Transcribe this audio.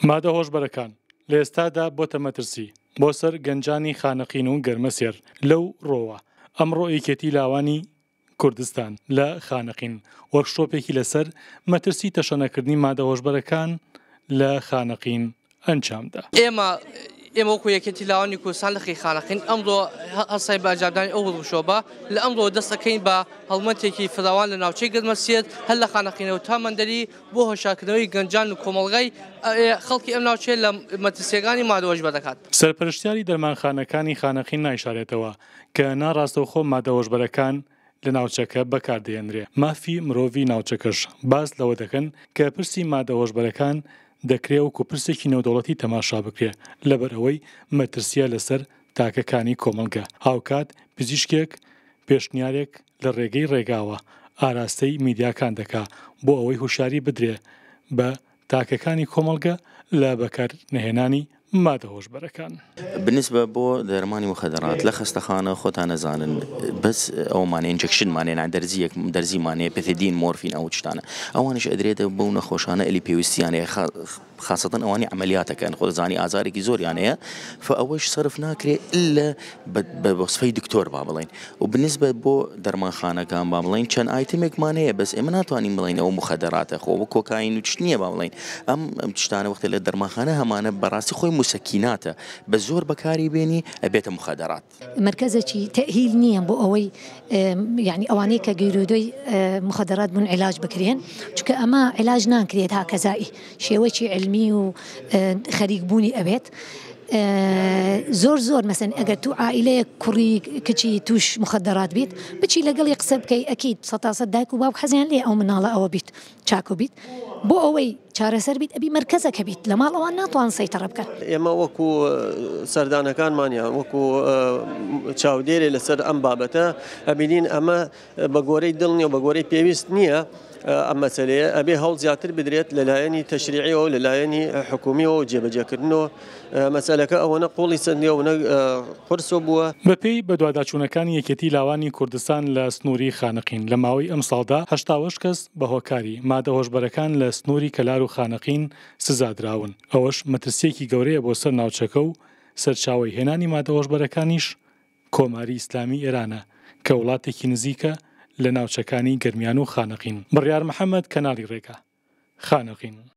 مادە هۆشبەرەکان لە ئێستادا بۆتە مەترسی بۆ سەر گەنجانی خانەقین و گەرمەسێر لەو ڕۆوە. ئەمڕۆ یەکێتی لاوانی کوردستان لە خانەقین وەرکشۆپێکی لەسەر مەترسی تەشەنەکردنی مادە هۆشبەرەکان لە خانەقین ئەنجامدا. ئێمە وەکو یەکێتی لاوانی کوردستان لە خانەقین ئەمڕۆ هەسای بە ئەنجامدانی ئەو وەرکشۆپە لە ئەمڕۆ دەست دەکەین بە هەڵمەتێکی فراوان لە ناوچەی گەرمەسێر هەر لە خانەقینەوە تا مەندەری بۆ هۆشارکردنەوەی گەنجان و کۆمەڵگەی خەڵکی ئەم ناوچەیە لە مەترسیەکانی مادە هۆشبەر دەکات. سەرپەرشتیاری دەرمانخانەکانی خانەقین نایشارێتەوە کە ناڕاستەوخۆ مادە هۆشبەرەکان لە ناوچەکە بەکاردێنرێ. مافی مرۆڤی ناوچەکەش باس لەوە دەکەن کە پرسی مادە هۆشبەرەکان دەکرێت وەکو پرسێکی نێودەوڵەتی تەماشا بکرێ لەبەر ئەوەی مەترسیە لەسەر تاکەکانی کۆمەڵگە. هاوکات پزیشکێک پێشنیارێک لە ڕێگەی ڕێگاوە ئاراستەی میدیاکان دەکا بۆ ئەوەی هوشاری بدرێ بە تاکەکانی کۆمەڵگە لە بەکارنهێنانی مادە هۆشبەرەکان. بالنسبة بۆ دەرمانی مخدرات لە خەستەخانە خۆتان نەزانن بەس ئەومانێ ئینجەکشنمانێن دەرزیمانێ پێتێدین مۆرفین ئەو شتانە ئەوانش ئەدرێتە بەو نەخۆشانە ئەلی پێویستیانەیە خاصەتەن ئەوانی عملیاتەکەن خۆزانی ئازارێکی زۆریانەیە فەوەش سرف ناکرێت إلا بە وەسفەی دکتۆر با بڵین و بالنسبة بۆ دەرمانخانەکان با بڵین چەند ئایتمێکمانەیە بەس ئێمە ناتوانین بڵین ئەو مخدراتە خۆ وە کۆکاین و چ نییە با بڵین ئەم شتانە وەختە لە دەرمانخانە هەمانە بەڕاستی خۆی مسەکیناتە بە زۆر بەکاری بێنی ئەبێتە مخدرات. مرکزێکی تەهیل نییە بۆ ئەوەی یعنی ئەوانەی کە گەیرودۆی مخدرات بوون علاج بکرێن چونکە ئەمە علاج ناکرێت هاکەزایی شێوەیەکی علمی و خەریکبوونی ئەبێت. زۆر مەسەن ئەگەر تو عائیلەیە کوڕی کچی توش مخدرات بیت بچی لەگەڵی قسە بکەی ئەکید 100% دایک و باوک حەزیان لێ ئەو مناڵە ئەوە بیت چاکو بیت بۆ ئەوەی چارەسەر بیت ئەبی مرکزەکە بیت لە ماڵ ئەوان ناتوان سەیتەڕە بکەن. ئێمە وەکو سەردانەکانمانیان وەکو چاودێرێ لەسەر ئەم بابەتە ئەبینین ئەمە بە گۆرەی دڵنی و بە گۆرەی پێویست نییە ئەم مەسەلەیە ئەبێ هەوڵ زیاتر بدرێت لەلایەنی تەشریعیەوە و لەلایەنی حکومیەوە و جێبەجێکردنەوە مەسەلەکە ئەوەنە قوڵی سندیە و قرسۆ بووە. بەپێی بە دواداچوونەکانی یەکێتی لاوانی کوردستان لە سنووری خانەقین لە ماوەی ئەم ساڵدا 88 کەس بە هۆکاری مادە هۆشبەرەکان لە سنووری کەلار و خانەقین سزادراون. ئەوەش مەترسیەکی گەورەیە بۆ سەر ناوچەکە و سەرچاوی هێنانی مادە هۆشبەرەکانیش کۆماری ئیسلامی ئێرانە کە وڵاتێکی نزیکە لە ناوچەکانی گەرمیان و خانەقین. بڕیار محەممەد کەناڵی ڕێگا خانەقین.